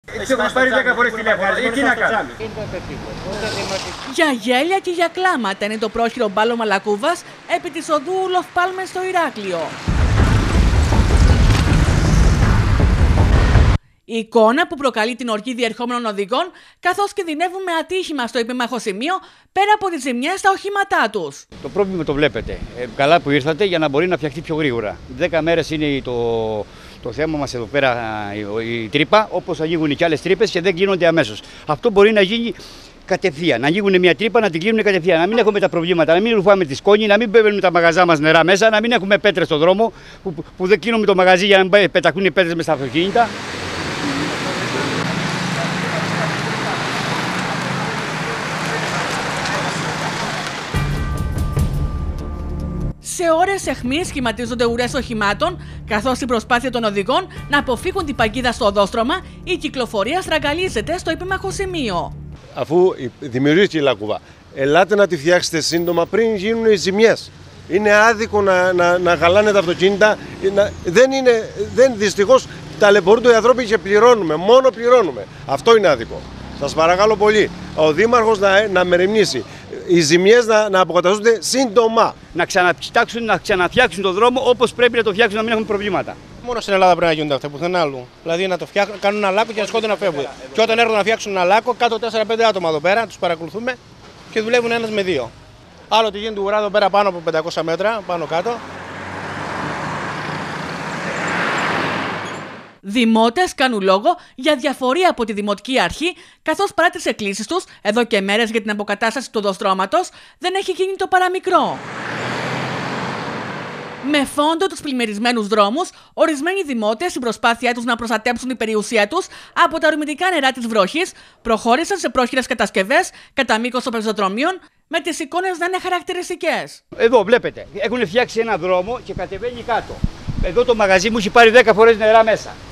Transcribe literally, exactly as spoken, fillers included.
Έτσι έχουμε πάρει δέκα φορές τηλέφωνο. Τι να κάνουμε. Για γέλια και για κλάματα είναι το πρόχειρο μπάλο Μαλακούβας επί της οδού Olof Palme στο Ηράκλειο. Η εικόνα που προκαλεί την οργή διερχόμενων οδηγών, καθώς κινδυνεύουν με ατύχημα στο επίμαχο σημείο, πέρα από τις ζημιές στα οχήματά τους. Το πρόβλημα το βλέπετε. Ε, καλά που ήρθατε για να μπορεί να φτιαχτεί πιο γρήγορα. Δέκα μέρες είναι το, το θέμα μας εδώ πέρα η, η τρύπα, όπως ανοίγουν και άλλες τρύπες και δεν γίνονται αμέσως. Αυτό μπορεί να γίνει κατευθείαν. Να ανοίγουν μια τρύπα, να την κλείνουν κατευθείαν. Να μην έχουμε τα προβλήματα, να μην ρουφάμε τη σκόνη, να μην μπαίνουν τα μαγαζά μας νερά μέσα, να μην έχουμε πέτρες στον δρόμο που, που, που δεν κλείνουμε το μαγαζί για να μην πεταχούν οι πέτρες μέσα στα αυτοκίνητα. Σε ώρες αιχμής σχηματίζονται ουρές οχημάτων, καθώς η προσπάθεια των οδηγών να αποφύγουν την παγίδα στο οδόστρωμα, η κυκλοφορία στραγγαλίζεται στο επίμαχο σημείο. Αφού δημιουργήθηκε η λάκκουβα, ελάτε να τη φτιάξετε σύντομα πριν γίνουν οι ζημιές. Είναι άδικο να, να, να χαλάνε τα αυτοκίνητα. Να, δεν είναι, δεν, δυστυχώς ταλαιπωρούνται οι άνθρωποι και πληρώνουμε. Μόνο πληρώνουμε. Αυτό είναι άδικο. Σας παρακαλώ πολύ. Ο Δήμαρχος να, να μεριμνήσει. Οι ζημιές να, να αποκαταστούνται σύντομα. Να ξανακοιτάξουν, να ξαναφτιάξουν τον δρόμο όπως πρέπει να το φτιάξουν, να μην έχουν προβλήματα. Μόνο στην Ελλάδα πρέπει να γίνονται αυτά, πουθενά αλλού. Δηλαδή να το φτιάχνουν, κάνουν ένα λάκκο και να σκόνται να φεύγουν. Και όταν έρχονται να φτιάξουν ένα λάκκο, κάτω τέσσερα πέντε άτομα εδώ πέρα, τους παρακολουθούμε και δουλεύουν ένας με δύο. Άλλο τι γίνεται ουρά εδώ πέρα πάνω από πεντακόσια μέτρα, πάνω κάτω. Δημότες κάνουν λόγο για διαφορία από τη Δημοτική Αρχή, καθώς παρά τις εκκλήσεις τους, εδώ και μέρες για την αποκατάσταση του οδοστρώματος, δεν έχει γίνει το παραμικρό. Με φόντο τους πλημμυρισμένους δρόμους, ορισμένοι δημότες, στην προσπάθειά τους να προστατέψουν την περιουσία τους από τα ορμητικά νερά της βροχής, προχώρησαν σε πρόχειρες κατασκευές κατά μήκος των πεζοδρομίων, με τις εικόνες να είναι χαρακτηριστικές. Εδώ βλέπετε, έχουν φτιάξει ένα δρόμο και κατεβαίνει κάτω. Εδώ το μαγαζί μου έχει πάρει δέκα φορές νερά μέσα.